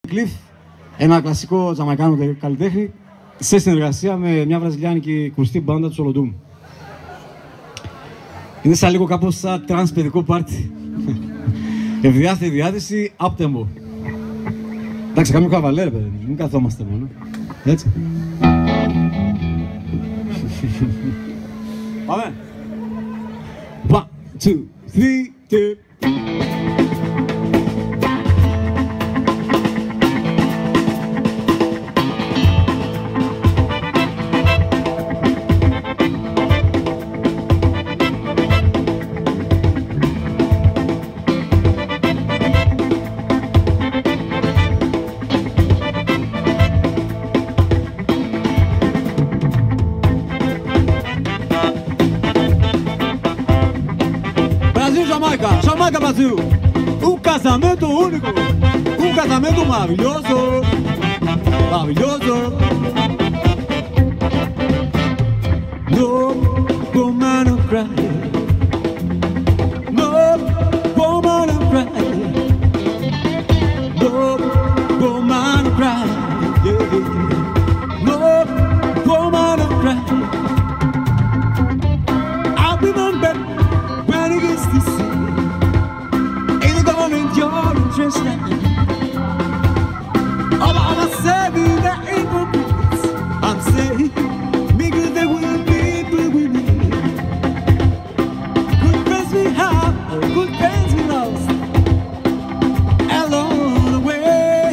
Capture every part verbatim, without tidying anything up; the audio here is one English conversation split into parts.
Cliff, ένα κλασικό τζαμαϊκάνο καλλιτέχνη, σε συνεργασία με μια βραζιλιάνικη κουστή μπάντα του Σολοντούμ. Είναι σαν λίγο κάπως σαν τρανς παιδικό πάρτι. Ευδιάθετη διάθεση, up tempo. Εντάξει, κάνουμε καβαλέρ, παιδί, μην καθόμαστε μόνο. Έτσι. Πάμε. One, two, three, two. Jamaica, Jamaica Brasil, um casamento único, um casamento maravilhoso, maravilhoso. No woman no cry, no woman no cry, no woman no cry, yeah. No woman no cry. I remember when it gets to see. You're interested. I'm, I'm saying that hypocrites. I'm saying maybe there will be people with me. Good friends we have, good friends we lost along the way.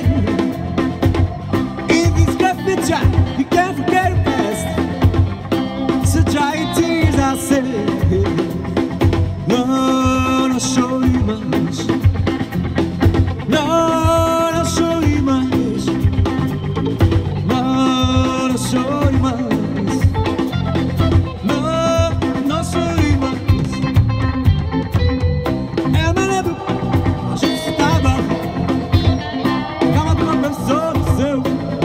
In this great picture, you can't forget the past. So dry your tears, I say. No, no, show you much. No, no show you much. No, no show you much. No, no show you much. É uma lembro, a gente estava calma de uma pessoa do céu,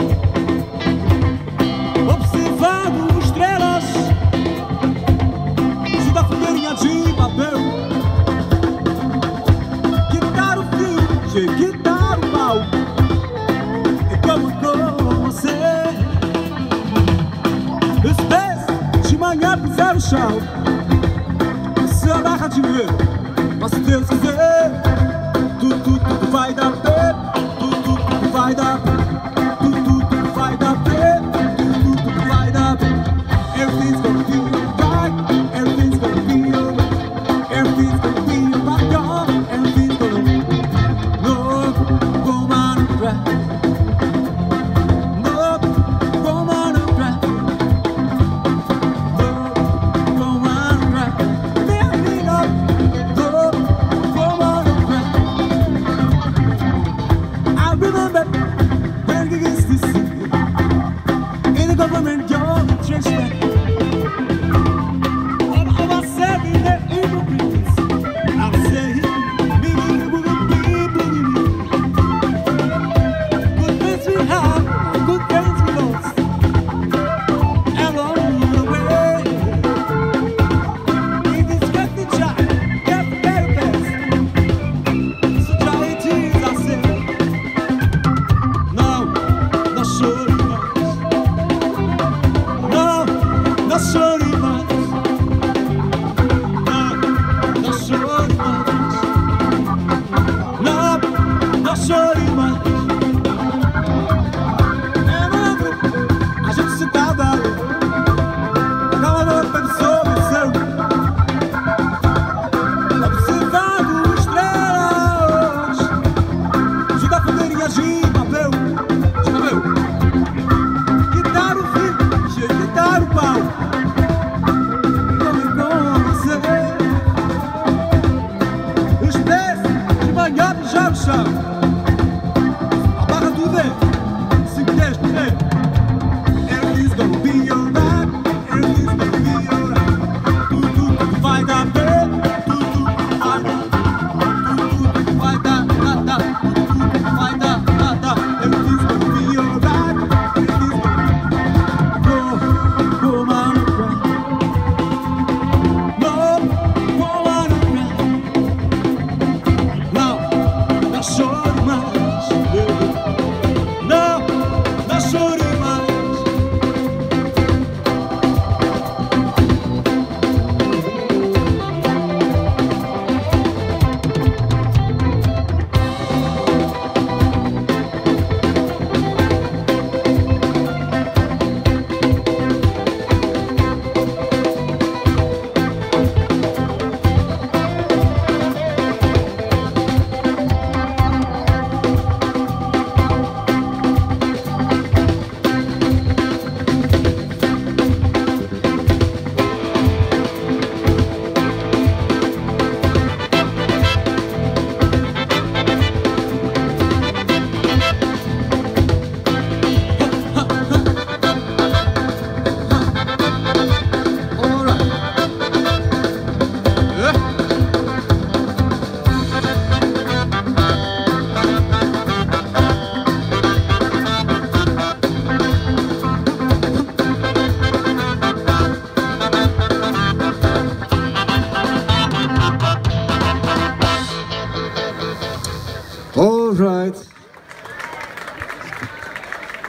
observando estrelas, se dá fogueirinha de papel. Que dar o pau é como com você. Os pés de manhã pisaram o chão, se a barra de ver, mas se Deus quiser, tudo, tudo, tudo vai dar pé, tudo, tudo, tudo vai dar pé, tudo, tudo, tudo vai dar pé, tudo, tudo, tudo vai dar pé. Everything's gonna be alright, everything's gonna be alright, everything's gonna be alright, everything's gonna be. No woman no cry. No woman no cry. No woman no cry. Baby, no. No woman no cry. I remember when we used to see in the government your treasure. All of us said in the hypocrites. I'm saying. Alright.